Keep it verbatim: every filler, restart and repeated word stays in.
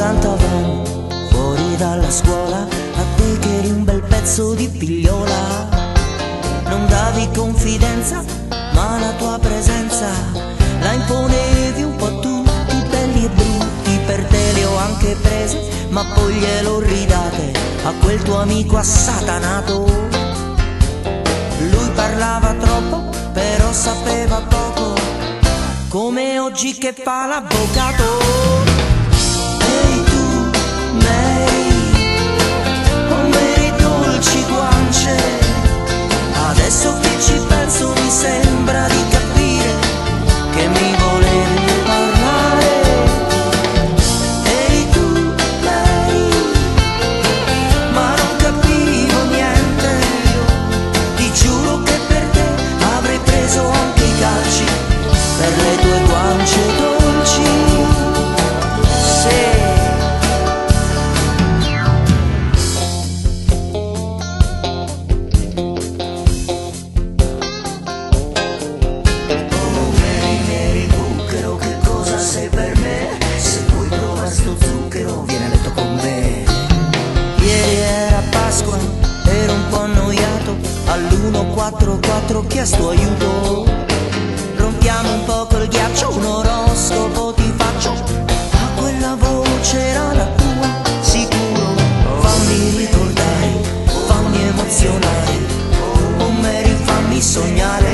cantavamo fuori dalla scuola, a te che eri un bel pezzo di figliola. Non davi confidenza, ma la tua presenza la imponevi un po' a tutti, belli e brutti. Per te le ho anche prese, ma poi glielo ridate a quel tuo amico assatanato. Lui parlava troppo, però sapeva poco, come oggi che fa l'avvocato. Ehi tu, Mary, oh Mary dolci guance, adesso che ci penso mi sembra di capire che mi volevi parlare. Ehi tu, Mary, ma non capivo niente, ti giuro che per te avrei preso anche i calci per le tue guance dolci. Sì. Oh Mary, Mary Bucchero, che cosa sei per me? Se vuoi provare sto zucchero, vieni a letto con me. Ieri era Pasqua, ero un po' annoiato, all'uno quattro quattro ho chiesto aiuto. Rompiamo un po' col ghiaccio, un oroscopo ti faccio, ma quella voce era la tua, sicuro. Fammi ricordare, fammi emozionare, oh Mary fammi sognare.